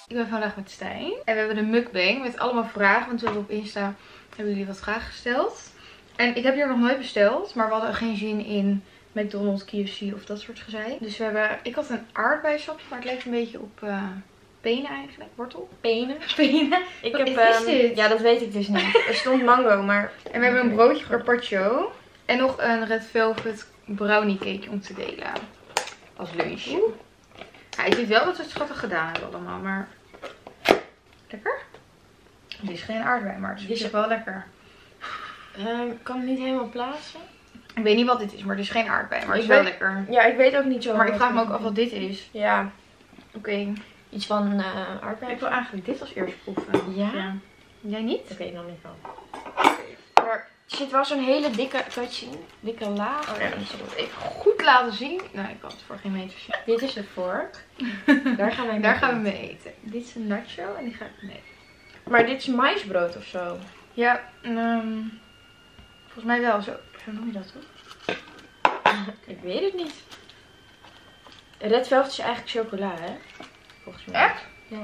Ik ben vandaag met Stijn. En we hebben een mukbang met allemaal vragen. Want we hebben op Insta hebben jullie wat vragen gesteld. En ik heb hier nog nooit besteld. Maar we hadden geen zin in McDonald's, KFC of dat soort gezeik. Dus ik had een aardbeisapje, maar het leek een beetje op penen eigenlijk. Wortel. Penen. Penen. Wat is dit? Ja, dat weet ik dus niet. Er stond mango, maar... En we hebben een broodje carpaccio. En nog een red velvet brownie cake om te delen. Als lunch. Ja, ik weet wel dat we het schattig gedaan hebben allemaal, maar... Lekker? Dit is geen aardbei, maar het is wel lekker. Ik kan het niet helemaal plaatsen. Ik weet niet wat dit is, maar het is geen aardbei, maar het is wel lekker. Ja, ik weet ook niet zo. Maar ik vraag me ook af wat dit is. Ja. Oké. Iets van aardbei. Ik wil eigenlijk dit als eerste proeven. Ja? Jij niet? Dat weet ik nog niet van. Maar er zit wel zo'n hele dikke, kan je het zien? Dikke laag. Oh ja, ik zal het even goed laten zien. Nou, ik kan het voor geen meter zien. Dit is de vork. Daar gaan we mee eten. Dit is een nacho en die ga ik mee. Maar dit is maïsbrood of zo? Ja, volgens mij wel. Zo noem je dat toch? Ik weet het niet. Red velvet is eigenlijk chocola, hè? Volgens mij. Echt? Ja.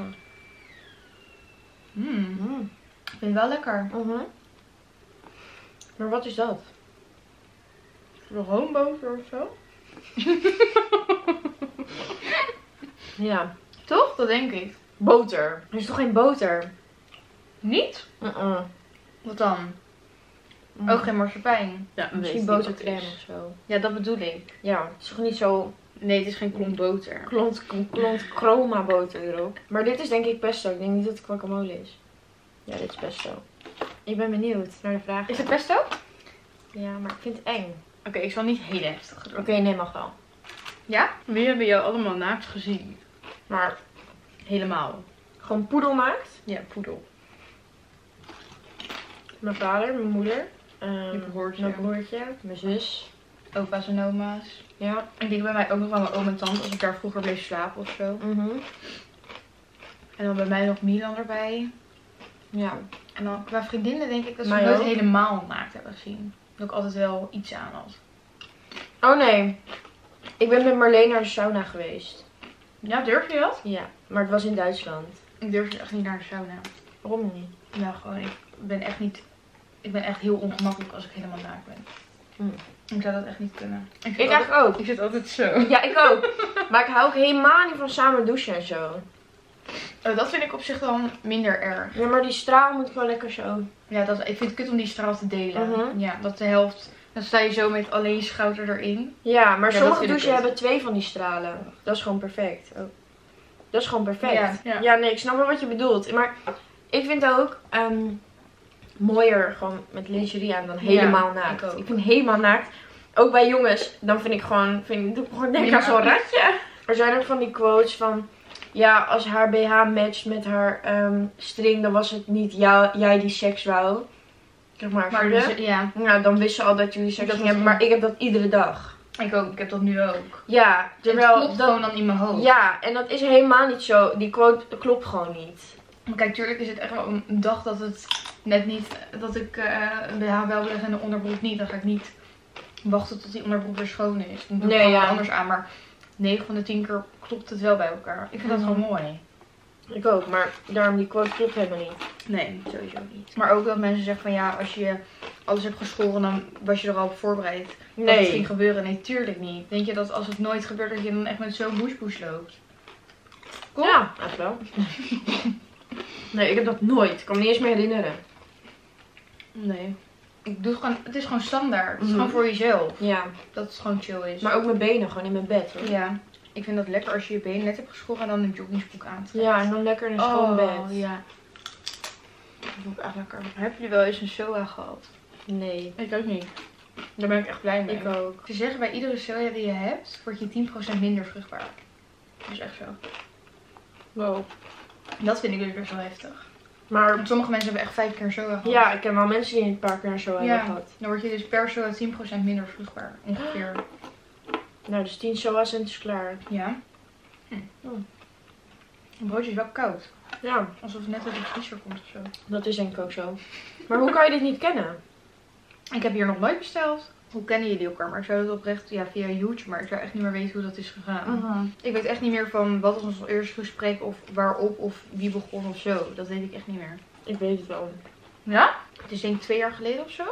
Ik vind het wel lekker. Maar wat is dat? Roomboter of zo? Ja. Toch? Dat denk ik. Boter. Er is toch geen boter? Niet? Wat dan? Ook geen marsepein. Ja, misschien botercrème of zo. Ja, dat bedoel ik. Ja, het is toch niet zo... Nee, het is geen klont boter. Klont chroma boter erop. Maar dit is denk ik pesto. Ik denk niet dat het guacamole is. Ja, dit is pesto. Ik ben benieuwd naar de vraag. Is het pesto? Ja, maar ik vind het eng. Oké, ik zal niet heel heftig doen. Oké, nee, mag wel. Ja? Wie hebben jou allemaal naakt gezien? Maar helemaal. Gewoon poedel maakt? Ja, poedel. Mijn vader, mijn moeder. Mijn broertje. Mijn zus. Opa's en oma's. Ja. En die bij mij ook nog wel mijn oom en tante als ik daar vroeger bleef slapen of zo. En dan bij mij nog Milan erbij. Ja. En dan qua vriendinnen denk ik dat ze Mij nooit ook. helemaal naakt hebben gezien. Dat ik altijd wel iets aan had. Oh nee. Ik ben met Marleen naar de sauna geweest. Ja, durf je dat? Ja. Maar het was in Duitsland. Ik durf echt niet naar de sauna. Waarom niet? Nou, gewoon, ik ben echt heel ongemakkelijk als ik helemaal naakt ben. Ik zou dat echt niet kunnen. Ik eigenlijk ook. Ik zit altijd zo. Ja, ik ook. Maar ik hou ook helemaal niet van samen douchen en zo. Dat vind ik op zich dan minder erg. Ja, maar die straal moet wel lekker zo. Ja, ik vind het kut om die straal te delen. Ja, dat de helft. Dan sta je zo met alleen je schouder erin. Ja, maar Ja, sommige douchen hebben 2 van die stralen. Dat is gewoon perfect. Oh. Dat is gewoon perfect. Ja, nee, ik snap wel wat je bedoelt. Maar ik vind ook mooier gewoon met lingerie aan dan helemaal naakt. Ik vind helemaal naakt. Ook bij jongens, dan vind ik gewoon, doe ik gewoon denk aan zo'n ratje. Er zijn ook van die quotes van, ja, als haar BH matcht met haar string, dan was het niet jij die seks wou. Zeg maar dus, ja. Ja, dan wist ze al dat jullie seks gingen hebben, maar ik heb dat iedere dag. Ik ook, ik heb dat nu ook. Ja, terwijl het klopt gewoon dan in mijn hoofd. Ja, en dat is helemaal niet zo. Die quote klopt gewoon niet. Maar kijk, tuurlijk is het echt wel een dag dat het net niet, dat ik een BH wel wil en de onderbroek niet. Dan ga ik niet wachten tot die onderbroek weer schoon is. Dan doe ik gewoon anders aan, maar 9 van de 10 keer klopt het wel bij elkaar. Ik vind dat gewoon mooi. Ik ook, maar daarom die quote klopt helemaal niet. Nee, sowieso niet. Maar ook dat mensen zeggen van ja, als je alles hebt geschoren, dan was je er al op voorbereid. Dat het ging gebeuren. Nee, tuurlijk niet. Denk je dat als het nooit gebeurt, dat je dan echt met zo'n bush loopt? Cool? Ja, echt wel. Nee, ik heb dat nooit. Ik kan me niet eens meer herinneren. Nee. Ik doe het gewoon, het is gewoon standaard. Het is gewoon voor jezelf. Ja. Dat het gewoon chill is. Maar ook mijn benen, gewoon in mijn bed. Hoor. Ja. Ik vind dat lekker als je je benen net hebt geschoren en dan een joggingsbroek aantrekt. Ja, en dan lekker in een schoon bed. Ja. Dat doe ik echt lekker. Hebben jullie wel eens een SOA gehad? Nee. Ik ook niet. Daar ben ik echt blij mee. Ik ook. Ze zeggen bij iedere SOA die je hebt, word je 10% minder vruchtbaar. Dat is echt zo. Wow. Dat vind ik dus best wel heftig. Maar want sommige mensen hebben echt 5 keer een SOA gehad. Ja, ik ken wel mensen die een paar keer een SOA hebben gehad. Dan word je dus per SOA 10% minder vruchtbaar. Ongeveer. Nou, dus 10 SOA's en het is klaar. Ja. Een broodje is wel koud. Ja. Alsof het net uit de vriezer komt of zo. Dat is denk ik ook zo. Maar hoe kan je dit niet kennen? Ik heb hier nog nooit besteld. hoe kennen jullie elkaar? Maar ik zou dat oprecht via YouTube, maar ik zou echt niet meer weten hoe dat is gegaan. Ik weet echt niet meer van wat was ons eerste gesprek of waarop of wie begon of zo. Dat weet ik echt niet meer. Ik weet het wel. Ja? Het is denk ik 2 jaar geleden of zo?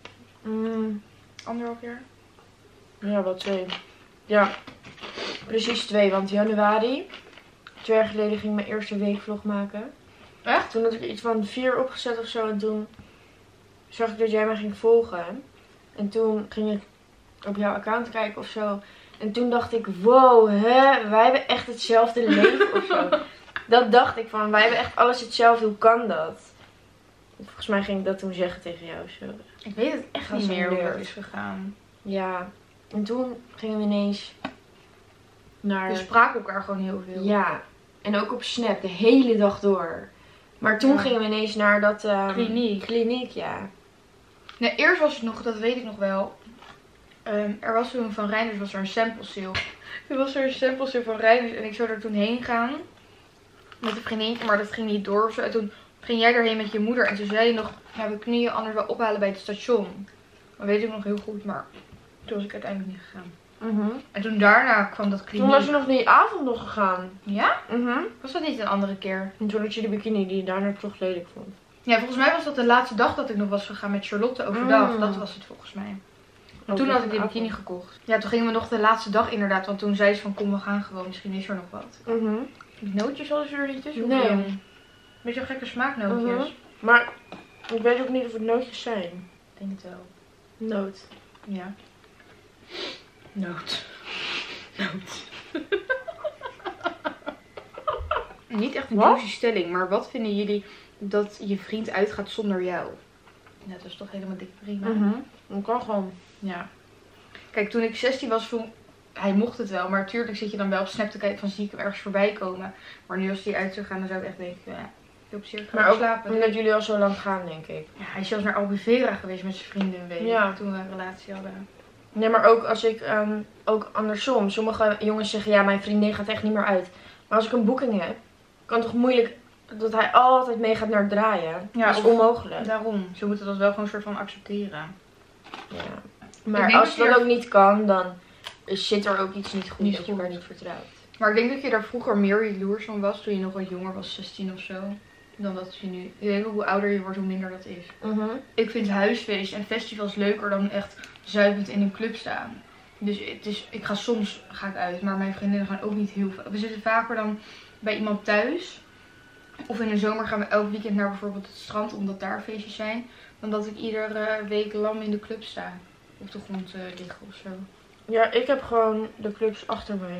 1,5 jaar? Ja, wel 2. Ja, precies 2. Want januari, 2 jaar geleden, ging ik mijn eerste weekvlog maken. Echt? Toen had ik iets van 4 opgezet of zo. En toen zag ik dat jij mij ging volgen. En toen ging ik op jouw account kijken of zo. En toen dacht ik, wow, wij hebben echt hetzelfde leven of zo. Dat dacht ik van, wij hebben echt alles hetzelfde, hoe kan dat? Volgens mij ging ik dat toen zeggen tegen jou of zo. Ik weet het echt niet meer hoe het is gegaan. Ja, en toen gingen we ineens naar... We spraken elkaar gewoon heel veel. Ja, en ook op Snap, de hele dag door. Maar toen gingen we ineens naar dat... Kliniek, ja. Nee, eerst was het nog, dat weet ik nog wel. Er was toen van Reinders was er een sample sale. Toen was er een sample sale van Reinders en ik zou er toen heen gaan. Met een vriendinnetje, maar dat ging niet door of zo. En toen ging jij erheen met je moeder. En toen zei je nog, ja, we kunnen je anders wel ophalen bij het station. Dat weet ik nog heel goed, maar toen was ik uiteindelijk niet gegaan. En toen daarna kwam dat kliniek. Toen was je nog die avond nog gegaan. Ja? Was dat niet een andere keer? En toen had je de bikini die je daarna toch lelijk vond. Ja, volgens mij was dat de laatste dag dat ik nog was gegaan met Charlotte overdag. Dat was het volgens mij. Toen had ik die bikini gekocht. Ja, toen gingen we nog de laatste dag inderdaad. Want toen zei ze van kom we gaan gewoon. Misschien is er nog wat. Nootjes hadden ze er niet tussen? Nee. Een beetje gekke smaaknootjes. Maar ik weet ook niet of het nootjes zijn. Ik denk het wel. Noot. Ja. Noot. Niet echt een juicy stelling. Maar wat vinden jullie dat je vriend uitgaat zonder jou? Ja, dat is toch helemaal dik prima. Dat kan gewoon. Ja. Kijk, toen ik 16 was, hij mocht het wel. Maar natuurlijk zit je dan wel op Snap te kijken van zie ik hem ergens voorbij komen. Maar nu als hij uit zou gaan, dan zou ik echt denken, ja, veel plezier, maar ook slapen. omdat jullie al zo lang gaan, denk ik. Ja, hij is zelfs naar Albufeira geweest met zijn vrienden een week. Toen we een relatie hadden. Nee, maar ook als ik, ook andersom. Sommige jongens zeggen, ja, mijn vriendin gaat echt niet meer uit. Maar als ik een boeking heb, kan het toch moeilijk dat hij altijd meegaat naar het draaien. Ja, dat is onmogelijk. Daarom. Ze moeten dat wel gewoon een soort van accepteren. Ja. Maar als dat ook niet kan, dan zit er ook iets niet goed dat je elkaar niet vertrouwt. Maar ik denk dat je daar vroeger meer jaloers van was toen je nog wat jonger was, 16 of zo. Dan dat je nu. Ik denk hoe ouder je wordt, hoe minder dat is. Ik vind huisfeest en festivals leuker dan echt zuipend in een club staan. Dus ik ga soms uit, maar mijn vriendinnen gaan ook niet heel veel. We zitten vaker dan bij iemand thuis. Of in de zomer gaan we elk weekend naar bijvoorbeeld het strand, omdat daar feestjes zijn. Dan dat ik iedere week lam in de club sta. Op de grond liggen of zo. Ja, ik heb gewoon de clubs achter mij.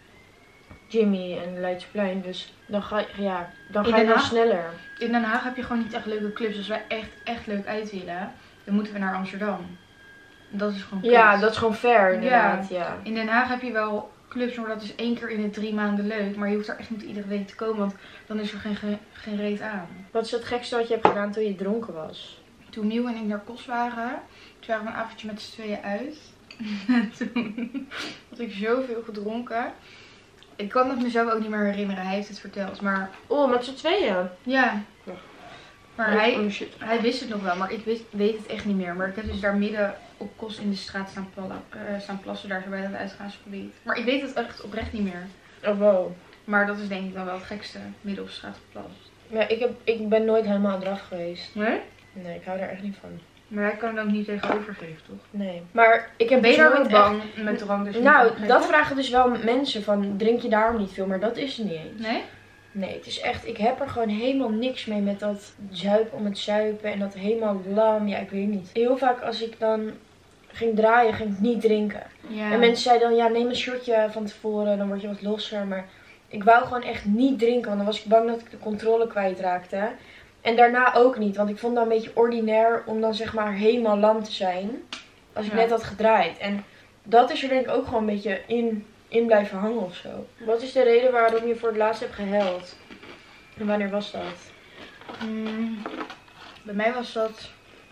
Jimmy en Leidseplein, dus dan ga je dan sneller. In Den Haag heb je gewoon niet echt leuke clubs. Als wij echt leuk uit willen, dan moeten we naar Amsterdam. Dat is gewoon kut. Ja, dat is gewoon fair inderdaad. Ja. In Den Haag heb je wel clubs, maar dat is 1 keer in de 3 maanden leuk. Maar je hoeft er echt niet iedere week te komen, want dan is er geen reet aan. Wat is het gekste wat je hebt gedaan toen je dronken was? Toen Miel en ik naar Kos waren, toen waren we een avondje met z'n tweeën uit. Toen had ik zoveel gedronken. Ik kan het mezelf ook niet meer herinneren. Hij heeft het verteld, maar... Oh, met z'n tweeën? Ja. Maar hij wist het nog wel, maar ik weet het echt niet meer. Maar ik heb dus daar midden op Kos in de straat staan plassen, daar zo bij dat uitgaansgebied. Maar ik weet het echt oprecht niet meer. Oh, wow. Maar dat is denk ik dan wel het gekste, midden op straat geplast. Ja, ik ben nooit helemaal eraf geweest. Nee? Nee, ik hou daar echt niet van. Maar hij kan er ook niet tegenover geven, toch? Nee. Maar ik heb ben je dus daar nooit bang met drank? Dus nou, dat vragen dus wel mensen van, drink je daarom niet veel? Maar dat is er niet eens. Nee? Nee, het is echt, ik heb er gewoon helemaal niks mee met dat zuipen om het zuipen en dat helemaal lam. Ja, ik weet niet. Heel vaak als ik dan ging draaien, ging ik niet drinken. Ja. En mensen zeiden dan, ja, neem een shotje van tevoren, dan word je wat losser. Maar ik wou gewoon echt niet drinken, want dan was ik bang dat ik de controle kwijtraakte. En daarna ook niet, want ik vond dat een beetje ordinair om dan zeg maar helemaal lam te zijn. Als ik net had gedraaid. En dat is er denk ik ook gewoon een beetje in blijven hangen of zo. Wat is de reden waarom je voor het laatst hebt gehuild? En wanneer was dat? Bij mij was dat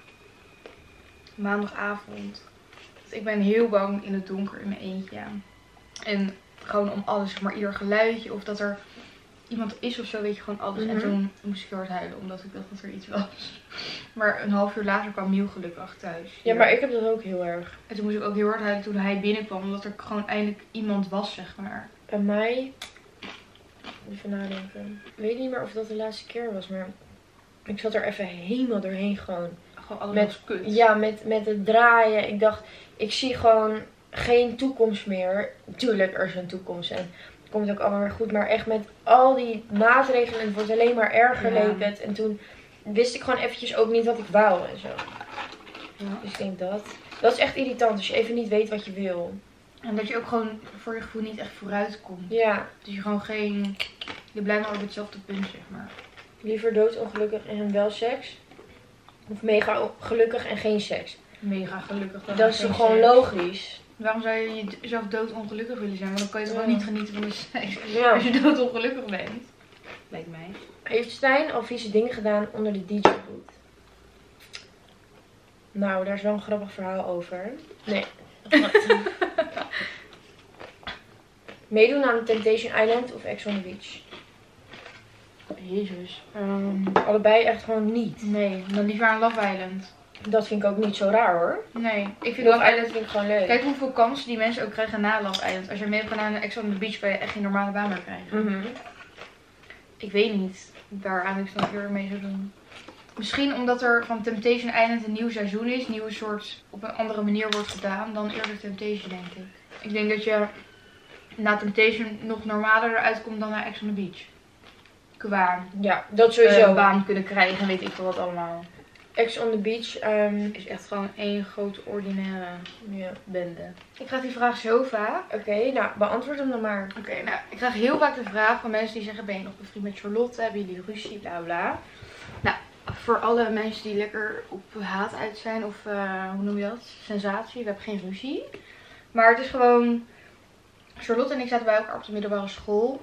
maandagavond. Dus ik ben heel bang in het donker in mijn eentje. En gewoon om alles, zeg maar ieder geluidje of dat er iemand is of zo, weet je gewoon alles. En toen moest ik heel hard huilen, omdat ik dacht dat er iets was. Maar een half uur later kwam Miel gelukkig thuis. Ja, maar ik heb dat ook heel erg. En toen moest ik ook heel hard huilen toen hij binnenkwam, omdat er gewoon eindelijk iemand was, zeg maar. Bij mij, even nadenken. Ik weet niet meer of dat de laatste keer was, maar ik zat er even helemaal doorheen gewoon. Gewoon alles kut. Ja, met het draaien. Ik dacht, ik zie gewoon geen toekomst meer. Tuurlijk, er is een toekomst en het komt ook allemaal weer goed. Maar echt met al die maatregelen, het wordt alleen maar erger, leek het. En toen wist ik gewoon eventjes ook niet wat ik wou en zo. Ja. Dus ik denk dat. Dat is echt irritant als je even niet weet wat je wil. En dat je ook gewoon voor je gevoel niet echt vooruit komt. Ja. Dus je gewoon geen... Je blijft maar op hetzelfde punt, zeg maar. Liever doodongelukkig en wel seks? Of mega gelukkig en geen seks? Mega gelukkig. Dat is toch gewoon logisch? Waarom zou je jezelf doodongelukkig willen zijn? Want dan kan je toch wel niet genieten van de seks. Ja. Als je doodongelukkig bent. Lijkt mij. Heeft Stijn al vieze dingen gedaan onder de DJ-boot? Nou, daar is wel een grappig verhaal over. Nee. Meedoen aan Temptation Island of Ex on the Beach? Jezus. Allebei echt gewoon niet. Nee, dan liever aan Love Island. Dat vind ik ook niet zo raar hoor. Nee, ik vind Love Island vind ik gewoon leuk. Kijk hoeveel kansen die mensen ook krijgen na Love Island. Als je mee hebt gedaan aan Ex on the Beach, kan je echt geen normale baan meer krijgen. Ik weet niet waaraan ik dan eerder mee zou doen. Misschien omdat er van Temptation Island een nieuw seizoen is. Nieuwe soort op een andere manier wordt gedaan dan eerder Temptation, denk ik. Ik denk dat je na Temptation nog normaler eruit komt dan naar Ex on the Beach. Qua ja, dat sowieso. Baan kunnen krijgen, weet ik veel wat allemaal. Ex on the Beach is echt gewoon één grote ordinaire bende. Ik krijg die vraag zo vaak. Oké, nou beantwoord hem dan maar. Oké, nou ik krijg heel vaak de vraag van mensen die zeggen: ben je nog bevriend met Charlotte? Hebben jullie ruzie? Bla bla. Nou, voor alle mensen die lekker op haat uit zijn of hoe noem je dat? Sensatie. We hebben geen ruzie. Maar het is gewoon... Charlotte en ik zaten bij elkaar op de middelbare school.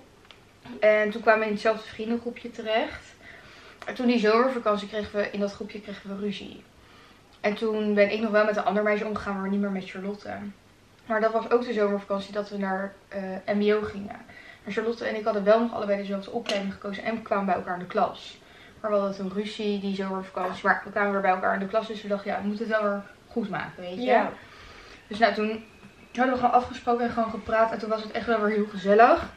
En toen kwamen we in hetzelfde vriendengroepje terecht. En toen die zomervakantie kregen we in dat groepje ruzie. En toen ben ik nog wel met een ander meisje omgegaan, maar niet meer met Charlotte. Maar dat was ook de zomervakantie dat we naar MBO gingen. En Charlotte en ik hadden wel nog allebei dezelfde opleiding gekozen en we kwamen bij elkaar in de klas. Maar we hadden toen ruzie, die zomervakantie. Maar we kwamen weer bij elkaar in de klas, dus we dachten, ja, we moeten het wel weer goed maken, weet je. Ja. Dus nou, toen hadden we gewoon afgesproken en gewoon gepraat. En toen was het echt wel weer heel gezellig.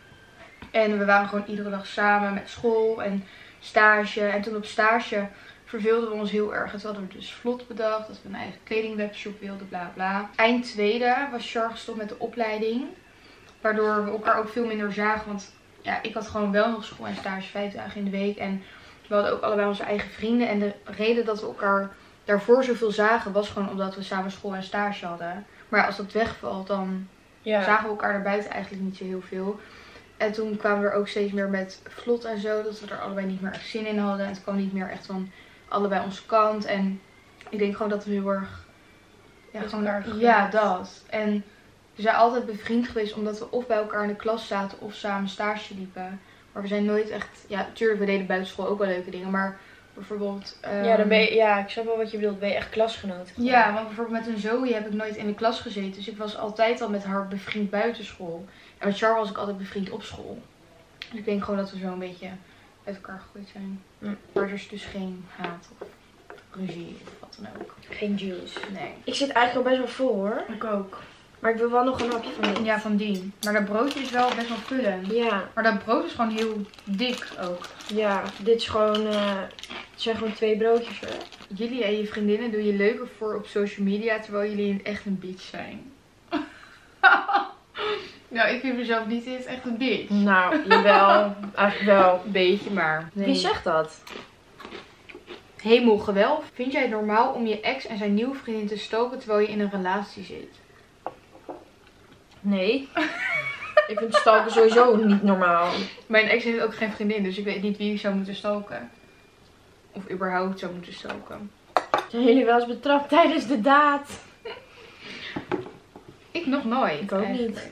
En we waren gewoon iedere dag samen met school en stage. En toen op stage verveelden we ons heel erg. En toen hadden we dus vlot bedacht dat we een eigen kledingwebshop wilden, bla bla. Eind tweede was Char gestopt met de opleiding. Waardoor we elkaar ook veel minder zagen. Want ja, ik had gewoon wel nog school en stage 5 dagen in de week. En we hadden ook allebei onze eigen vrienden. En de reden dat we elkaar daarvoor zoveel zagen was gewoon omdat we samen school en stage hadden. Maar ja, als dat wegvalt, dan zagen we elkaar daarbuiten eigenlijk niet zo heel veel. En toen kwamen we er ook steeds meer met vlot en zo. Dat we er allebei niet meer echt zin in hadden. En het kwam niet meer echt van allebei onze kant. En ik denk gewoon dat we heel erg... Ja, gewoon, ja, dat. En we zijn altijd bevriend geweest omdat we of bij elkaar in de klas zaten of samen stage liepen. Maar we zijn nooit echt... Ja, natuurlijk, we deden buitenschool ook wel leuke dingen. Maar bijvoorbeeld... ja, dan ben je, ja, ik snap wel wat je bedoelt. Ben je echt klasgenoot? Ja, want bijvoorbeeld met een Zoe heb ik nooit in de klas gezeten. Dus ik was altijd al met haar bevriend buitenschool. En met Char was ik altijd bevriend op school. Dus ik denk gewoon dat we zo een beetje uit elkaar gegooid zijn. Maar er is dus geen haat of ruzie of wat dan ook. Geen juice. Nee. Ik zit eigenlijk al best wel vol hoor. Ik ook. Maar ik wil wel nog een hapje van dit. Ja, van die. Maar dat broodje is wel best wel vullend. Ja. Maar dat brood is gewoon heel dik ook. Ja, dit is gewoon... het zijn gewoon 2 broodjes hoor. Jullie en je vriendinnen doen je leuker voor op social media terwijl jullie echt een bitch zijn. Nou, ik vind mezelf niet eens echt een bitch. Nou, jawel. Eigenlijk wel. Een beetje, maar... Nee. Wie zegt dat? Hemelgewelf. Vind jij het normaal om je ex en zijn nieuwe vriendin te stalken terwijl je in een relatie zit? Nee. Ik vind stalken sowieso niet normaal. Mijn ex heeft ook geen vriendin, dus ik weet niet wie ik zou moeten stalken. Of überhaupt zou moeten stalken. Zijn jullie wel eens betrapt tijdens de daad? Ik nog nooit. Ik ook niet.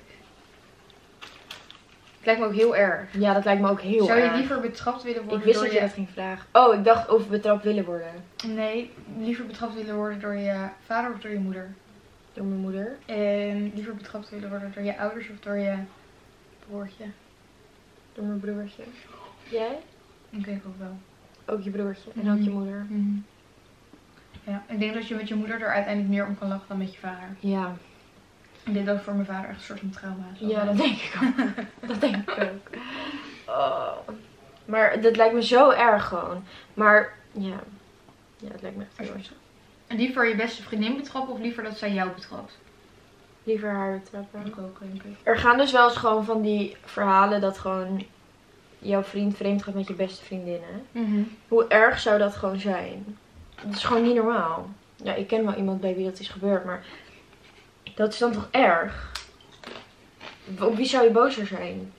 Het lijkt me ook heel erg. Ja, dat lijkt me ook heel erg. Zou je liever betrapt willen worden Ik wist door dat je dat ging vragen. Oh, ik dacht of betrapt willen worden. Nee, liever betrapt willen worden door je vader of door je moeder? Door mijn moeder. En liever betrapt willen worden door je ouders of door je broertje? Door mijn broertje. Jij? Ik denk ook wel. Ook je broertje en ook je moeder. Ja, ik denk dat je met je moeder er uiteindelijk meer om kan lachen dan met je vader. Ja. Ik denk dat voor mijn vader echt een soort van trauma is. Ja, dat denk ik ook. Dat denk ik ook. Oh. Maar dat lijkt me zo erg gewoon. Maar ja. Ja, het lijkt me echt heel erg. En liever je beste vriendin betrappen of liever dat zij jou betrapt? Liever haar betrappen. Ik ook, denk ik. Er gaan dus wel eens gewoon van die verhalen dat gewoon jouw vriend vreemd gaat met je beste vriendinnen. Hoe erg zou dat gewoon zijn? Dat is gewoon niet normaal. Ja, ik ken wel iemand bij wie dat is gebeurd, maar dat is dan toch erg? Op wie zou je bozer zijn?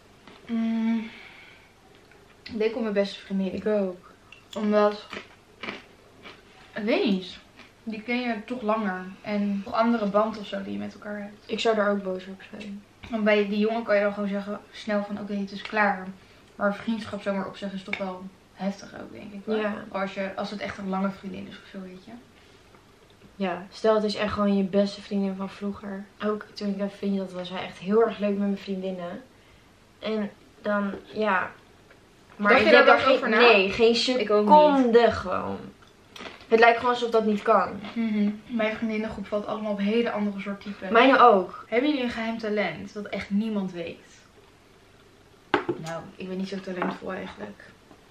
Ik denk op mijn beste vriendin. Ik ook. Omdat, ik weet niet, die ken je toch langer. En nog andere band of zo die je met elkaar hebt. Ik zou daar ook bozer op zijn. Want bij die jongen kan je dan gewoon zeggen snel van oké, het is klaar. Maar vriendschap zomaar opzeggen is toch wel heftig ook, denk ik. Ja. Als het echt een lange vriendin is of zo, weet je. Ja, stel het is echt gewoon je beste vriendin van vroeger. Ook toen ik dat vind, dat was hij echt heel erg leuk met mijn vriendinnen. En dan, ja. Maar Dacht ik je heb daar daar ook over na? Nee, geen Ik ook seconde gewoon. Het lijkt gewoon alsof dat niet kan. Mijn vriendinnengroep valt allemaal op hele andere soort typen. Mijne ook. Hebben jullie een geheim talent dat echt niemand weet? Nou, ik ben niet zo talentvol eigenlijk.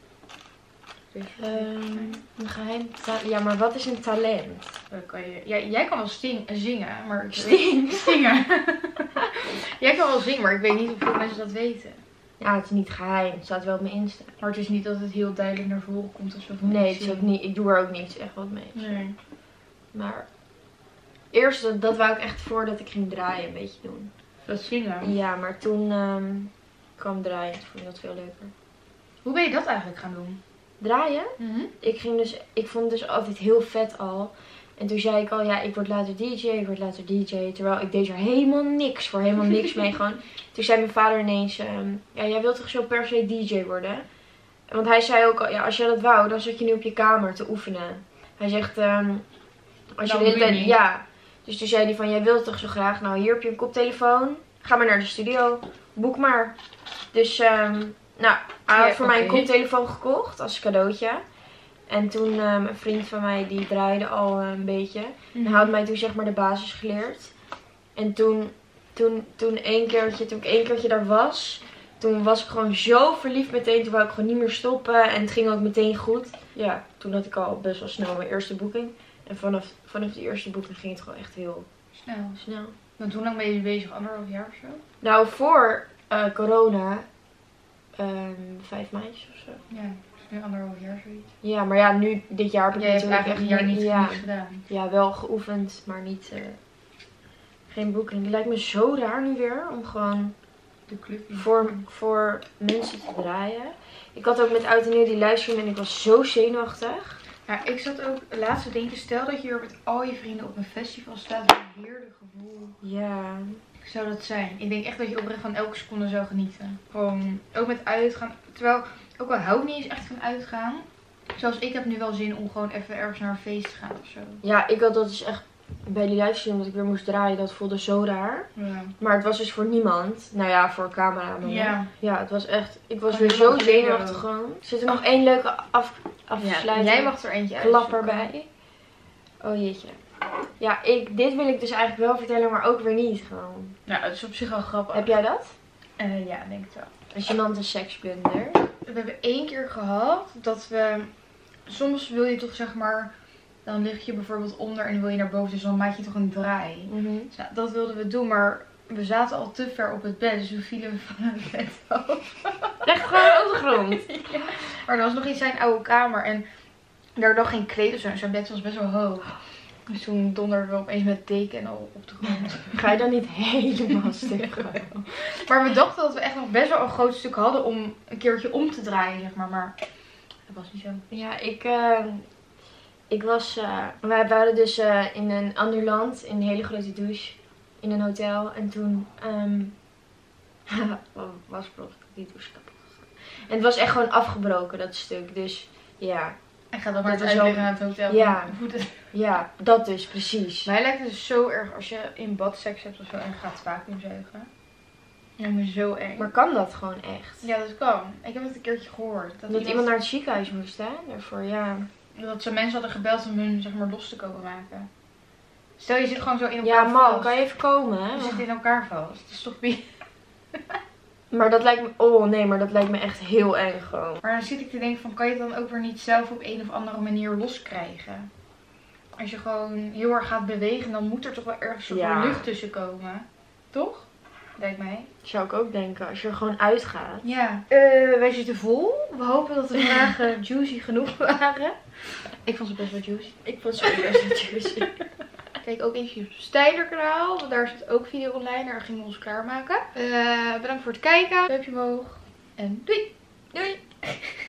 Een geheim talent. Ja, maar wat is een talent? Kan je... Jij kan wel zingen, maar... Zingen? Jij kan wel zingen, maar ik weet niet of veel mensen dat weten. Ja, het is niet geheim. Het staat wel op mijn Insta. Maar het is niet dat het heel duidelijk naar voren komt of zo. Nee, het is ook niet. Ik doe er ook niet echt wat mee. Nee. Maar eerst, dat wou ik echt voordat ik ging draaien een beetje doen. Dat zingen? Ja, maar toen kwam draaien. Toen vond ik dat veel leuker. Hoe ben je dat eigenlijk gaan doen? Draaien? Ik vond het dus altijd heel vet al. En toen zei ik al, ja, ik word later DJ. Terwijl ik deed er helemaal niks mee gewoon. Toen zei mijn vader ineens, ja, jij wilt toch zo per se DJ worden? Want hij zei ook al, ja, als jij dat wou, dan zat je nu op je kamer te oefenen. Hij zegt, als je de hele tijd, ja. Dus toen zei hij van, jij wilt het toch zo graag? Nou, hier heb je een koptelefoon. Ga maar naar de studio. Boek maar. Dus, nou, hij had voor mij een koptelefoon gekocht als cadeautje. En toen, een vriend van mij, die draaide al een beetje. En hij had mij toen zeg maar de basis geleerd. En toen ik één keertje daar was, toen was ik gewoon zo verliefd meteen. Toen wou ik gewoon niet meer stoppen en het ging ook meteen goed. Ja, toen had ik al best wel snel mijn eerste boeking. En vanaf die eerste boeking ging het gewoon echt heel snel. Want hoe lang ben je bezig? 1,5 jaar of zo? Nou, voor corona 5 maandjes of zo. Ja. Nu 1,5 jaar zoiets. Ja, maar ja, nu dit jaar heb ik natuurlijk echt een jaar niet gedaan. Ja, wel geoefend, maar niet geen boeking. Het lijkt me zo raar nu weer om gewoon de club voor mensen te draaien. Ik had ook met Oud en Nieuw die livestream en ik was zo zenuwachtig. Ja, ik zat ook laatst te denken, stel dat je weer met al je vrienden op een festival staat, wat een heerlijk gevoel. Ja. Zou dat zijn? Ik denk echt dat je oprecht van elke seconde zou genieten. Gewoon, ook met uitgaan. Terwijl, ook al hou ik niet eens echt van uitgaan. Zoals ik heb nu wel zin om gewoon even ergens naar een feest te gaan of zo. Ja, ik had dat dus echt bij die livestream dat ik weer moest draaien. Dat voelde zo raar. Ja. Maar het was dus voor niemand. Nou ja, voor camera. Ja. Ja, het was echt... Ik was weer zo zenuwachtig gewoon. Er zit er nog één leuke afsluiting. Ja, jij mag er eentje uit. Klapper bij. Oh jeetje. Ja, dit wil ik dus eigenlijk wel vertellen, maar ook weer niet gewoon. Ja, het is op zich wel grappig. Heb jij dat? Ja, denk ik wel. Een gênante seksblunder. We hebben 1 keer gehad dat we... Soms wil je toch zeg maar... Dan lig je bijvoorbeeld onder en wil je naar boven. Dus dan maak je toch een draai. Dus, nou, dat wilden we doen, maar we zaten al te ver op het bed. Dus we vielen van het bed af. Echt gewoon op de grond. Ja. Maar er was nog in zijn oude kamer. En daar lag geen kleed of zo. Zijn bed was best wel hoog. Dus toen donderden we opeens met deken en al op de grond. Ga je dan niet helemaal stuk gaan? Maar we dachten dat we echt nog best wel een groot stuk hadden om een keertje om te draaien, zeg maar. Maar dat was niet zo. Ja, wij waren dus in een ander land, in een hele grote douche, in een hotel. En toen was die douche kapot gegaan. En het was echt gewoon afgebroken, dat stuk. Dus ja. En gaat dan maar uitleggen aan het hotel. Ja. Ja, dat dus, precies. Mij lijkt het dus zo erg als je in bad seks hebt of zo en gaat vacuümzuigen. Ja, maar zo eng. Maar kan dat gewoon echt? Ja, dat kan. Ik heb het een keertje gehoord. Dat iemand naar het ziekenhuis moest, hè? Daarvoor, ja. Dat ze mensen hadden gebeld om hun, zeg maar, los te komen maken. Stel, je zit gewoon zo in elkaar Ja, vast. man, kan je even komen, hè? Je zit in elkaar vast. Het is toch wie... Maar dat lijkt me... Oh, nee, maar dat lijkt me echt heel eng gewoon. Maar dan zit ik te denken van, kan je het dan ook weer niet zelf op een of andere manier loskrijgen? Als je gewoon heel erg gaat bewegen, dan moet er toch wel ergens zoveel lucht tussen komen. Toch? Lijkt mij. Zou ik ook denken, als je er gewoon uitgaat. Ja. Wij zitten vol. We hopen dat de vragen juicy genoeg waren. Ik vond ze best wel juicy. Ik vond ze ook best wel juicy. Kijk ook eventjes op het Stijler kanaal. Want daar zit ook video online. Daar gingen we ons klaarmaken. Bedankt voor het kijken. Duimpje omhoog. En doei. Doei.